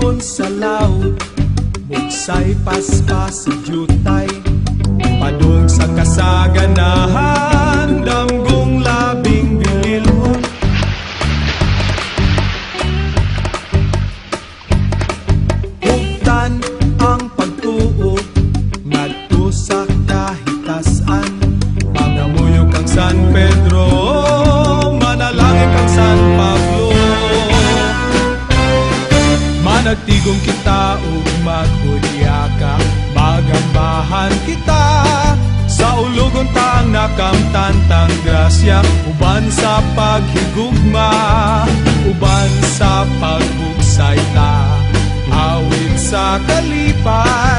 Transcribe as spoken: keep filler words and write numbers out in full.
Pagtugon sa law, bugsay paspas sa jutay, padung sa kasaganahan, damgong labing bililhon. Hugtan ang pagtuo ngadto sa kahitasan, pangamuyok kang San Pedro, manalangin kang San Pablo. Managtigong kita ug maghudyaka, magambahan kita sa ulugon tang nakamtantang grasya, uban sa paghigugma, uban sa pagbugsay ta, awit sa kalipay.